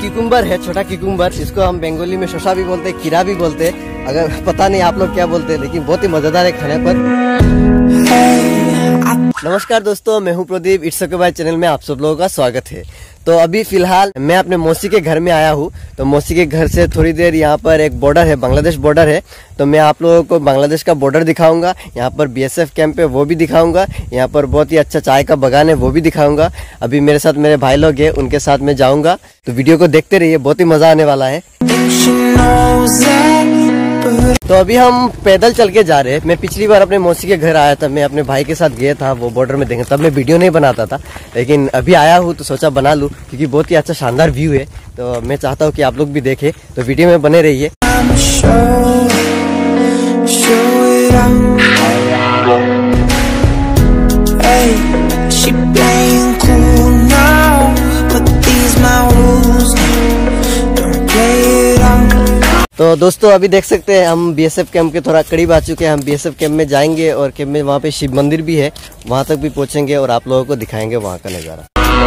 Cucumber है, छोटा cucumber, इसको हम बंगाली में शोषा भी बोलते हैं, कीड़ा भी बोलते हैं। अगर पता नहीं आप लोग क्या बोलते हैं, लेकिन बहुत ही मजेदार है खाने पर। नमस्कार दोस्तों, मैं हूं प्रदीप। इट्स ओके भाई चैनल में आप सब लोगों का स्वागत है। तो अभी फिलहाल मैं अपने मौसी के घर में आया हूँ। तो मौसी के घर से थोड़ी देर यहाँ पर एक बॉर्डर है, बांग्लादेश बॉर्डर है। तो मैं आप लोगों को बांग्लादेश का बॉर्डर दिखाऊंगा। यहाँ पर बीएसएफ कैंप है वो भी दिखाऊंगा। यहाँ पर बहुत ही अच्छा चाय का बागान है वो भी दिखाऊंगा। अभी मेरे साथ मेरे भाई लोग हैं, उनके साथ मैं जाऊँगा। तो वीडियो को देखते रहिए, बहुत ही मजा आने वाला है। तो अभी हम पैदल चल के जा रहे हैं। मैं पिछली बार अपने मौसी के घर आया था, मैं अपने भाई के साथ गया था वो बॉर्डर में देखने, तब मैं वीडियो नहीं बनाता था। लेकिन अभी आया हूँ तो सोचा बना लूँ, क्योंकि बहुत ही अच्छा शानदार व्यू है। तो मैं चाहता हूँ कि आप लोग भी देखें, तो वीडियो में बने रहिए। तो दोस्तों अभी देख सकते हैं हम बीएसएफ कैंप के थोड़ा करीब आ चुके हैं। हम बीएसएफ कैंप में जाएंगे और कैंप में वहाँ पे शिव मंदिर भी है, वहाँ तक भी पहुँचेंगे और आप लोगों को दिखाएंगे वहाँ का नज़ारा।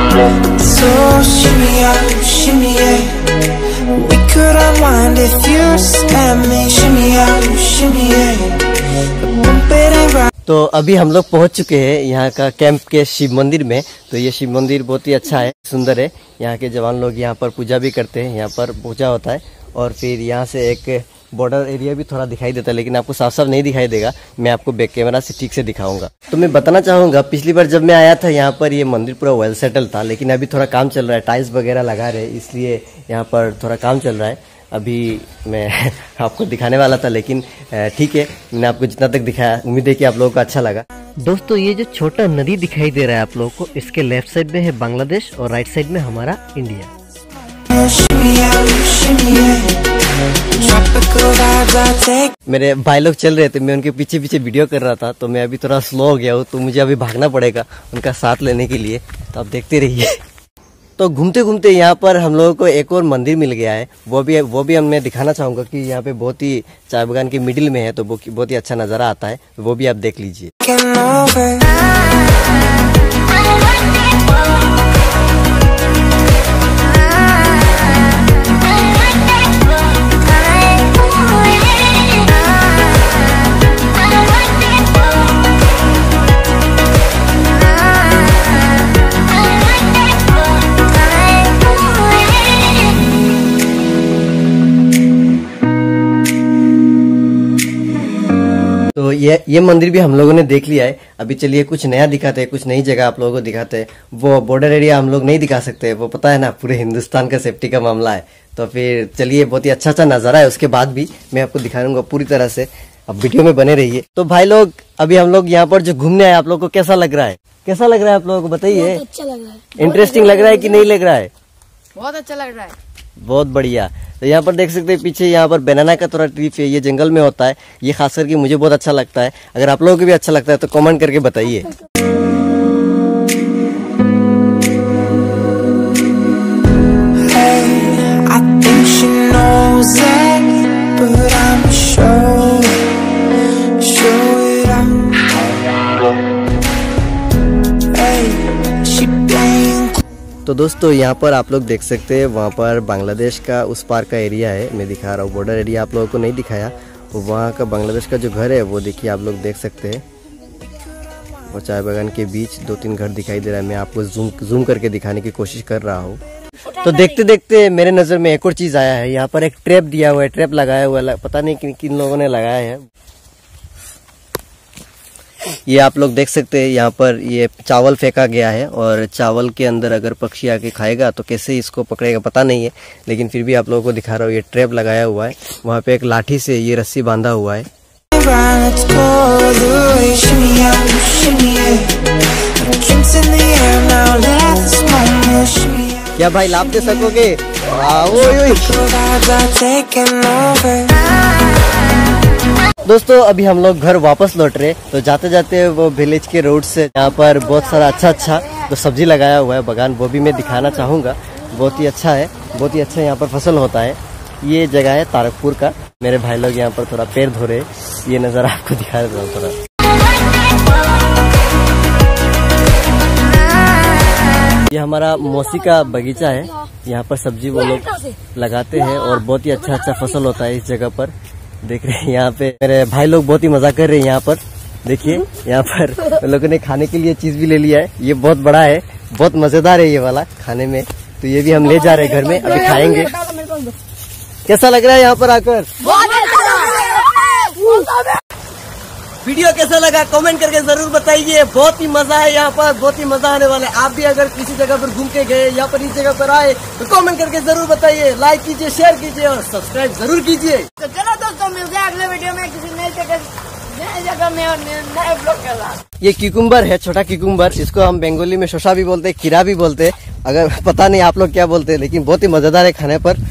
तो अभी हम लोग पहुँच चुके हैं यहाँ का कैंप के शिव मंदिर में। तो ये शिव मंदिर बहुत ही अच्छा है, सुंदर है। यहाँ के जवान लोग यहाँ पर पूजा भी करते हैं, यहाँ पर पूजा होता है। और फिर यहाँ से एक बॉर्डर एरिया भी थोड़ा दिखाई देता है, लेकिन आपको साफ साफ नहीं दिखाई देगा। मैं आपको बैक कैमरा से ठीक से दिखाऊंगा। तो मैं बताना चाहूँगा, पिछली बार जब मैं आया था यहाँ पर ये मंदिर पूरा वेल सेटल था, लेकिन अभी थोड़ा काम चल रहा है, टाइल्स वगैरह लगा रहे, इसलिए यहाँ पर थोड़ा काम चल रहा है। अभी मैं आपको दिखाने वाला था, लेकिन ठीक है, मैंने आपको जितना तक दिखाया, उम्मीद है कि आप लोगों को अच्छा लगा। दोस्तों ये जो छोटा नदी दिखाई दे रहा है आप लोगों को, इसके लेफ्ट साइड में है बांग्लादेश और राइट साइड में हमारा इंडिया। मेरे भाई लोग चल रहे थे, मैं उनके पीछे पीछे वीडियो कर रहा था। तो मैं अभी थोड़ा स्लो हो गया हूँ, तो मुझे अभी भागना पड़ेगा उनका साथ लेने के लिए। तो आप देखते रहिए। तो घूमते घूमते यहाँ पर हम लोगों को एक और मंदिर मिल गया है, वो भी मैं दिखाना चाहूँगा कि यहाँ पे बहुत ही चाय बागान के मिडिल में है, तो बहुत ही अच्छा नज़ारा आता है। वो भी आप देख लीजिए। तो ये मंदिर भी हम लोगों ने देख लिया है। अभी चलिए कुछ नया दिखाते हैं, कुछ नई जगह आप लोगों को दिखाते हैं। वो बॉर्डर एरिया हम लोग नहीं दिखा सकते, वो पता है ना, पूरे हिंदुस्तान का सेफ्टी का मामला है। तो फिर चलिए, बहुत ही अच्छा नज़ारा है, उसके बाद भी मैं आपको दिखाऊंगा पूरी तरह से। अब वीडियो में बने रहिए। तो भाई लोग, अभी हम लोग यहाँ पर जो घूमने आए, आप लोग को कैसा लग रहा है? कैसा लग रहा है आप लोगों को बताइए। अच्छा लग रहा है। इंटरेस्टिंग लग रहा है कि नहीं लग रहा है? बहुत अच्छा लग रहा है। बहुत बढ़िया। तो यहाँ पर देख सकते हैं पीछे, यहाँ पर बनाना का थोड़ा ट्री है, ये जंगल में होता है। ये खास करके मुझे बहुत अच्छा लगता है। अगर आप लोगों को भी अच्छा लगता है तो कमेंट करके बताइए। तो दोस्तों यहाँ पर आप लोग देख सकते हैं, वहाँ पर बांग्लादेश का उस पार का एरिया है। मैं दिखा रहा हूँ, बॉर्डर एरिया आप लोगों को नहीं दिखाया। वहाँ का बांग्लादेश का जो घर है वो देखिए, आप लोग देख सकते हैं। वो चाय बागान के बीच 2-3 घर दिखाई दे रहा है। मैं आपको जूम करके दिखाने की कोशिश कर रहा हूँ। तो देखते देखते मेरे नज़र में एक और चीज़ आया है। यहाँ पर एक ट्रैप दिया हुआ है, ट्रैप लगाया हुआ है, पता नहीं किन लोगों ने लगाया है। ये आप लोग देख सकते हैं, यहाँ पर ये चावल फेंका गया है, और चावल के अंदर अगर पक्षी आके खाएगा तो कैसे इसको पकड़ेगा पता नहीं है, लेकिन फिर भी आप लोगों को दिखा रहा हूँ। ये ट्रैप लगाया हुआ है, वहाँ पे एक लाठी से ये रस्सी बांधा हुआ है। क्या भाई लाभ दे सकोगे? दोस्तों अभी हम लोग घर वापस लौट रहे। तो जाते जाते वो विलेज के रोड से यहाँ पर बहुत सारा अच्छा तो सब्जी लगाया हुआ है बागान, वो भी मैं दिखाना चाहूँगा। बहुत ही अच्छा है, बहुत ही अच्छा यहाँ पर फसल होता है। ये जगह है तारकपुर का। मेरे भाई लोग यहाँ पर थोड़ा पैर धो रहे, ये नज़ारा आपको दिखा रहा हूँ थोड़ा। ये हमारा मौसी का बगीचा है। यहाँ पर सब्जी वो लोग लगाते हैं और बहुत ही अच्छा फसल होता है इस जगह पर। देख रहे हैं यहाँ पे मेरे भाई लोग बहुत ही मजा कर रहे हैं। यहाँ पर देखिए, यहाँ पर लोगों ने खाने के लिए चीज भी ले लिया है। ये बहुत बड़ा है, बहुत मजेदार है ये वाला खाने में। तो ये भी हम ले जा रहे हैं घर में, अभी खाएंगे। कैसा लग रहा है यहाँ पर आकर? वीडियो कैसा लगा कमेंट करके जरूर बताइए। बहुत ही मजा है यहाँ पर, बहुत ही मजा आने वाला है। आप भी अगर किसी जगह पर घूम के गए या पर इस जगह पर आए तो कमेंट करके जरूर बताइए। लाइक कीजिए, शेयर कीजिए और सब्सक्राइब जरूर कीजिए। तो चलो दोस्तों, मिलते हैं अगले वीडियो में किसी नई जगह में और नए ब्लॉग के साथ। ये क्यूकुम्बर है, छोटा क्यूकुम्बर। इसको हम बंगाली में शोषा भी बोलते हैं, खीरा भी बोलते हैं। अगर पता नहीं आप लोग क्या बोलते हैं, लेकिन बहुत ही मजेदार है खाने पर।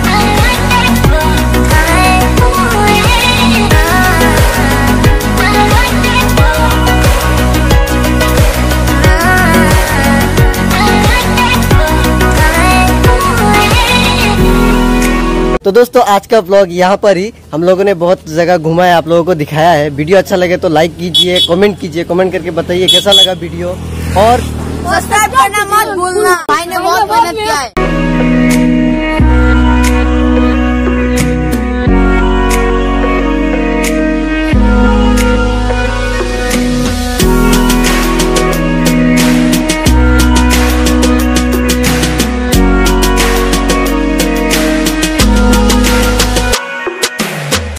तो दोस्तों, आज का ब्लॉग यहाँ पर ही। हम लोगों ने बहुत जगह घुमा है, आप लोगों को दिखाया है। वीडियो अच्छा लगे तो लाइक कीजिए, कमेंट कीजिए, कमेंट करके बताइए कैसा लगा वीडियो। और सब्सक्राइब करना मत भूलना। भाई ने बहुत मेहनत किया है।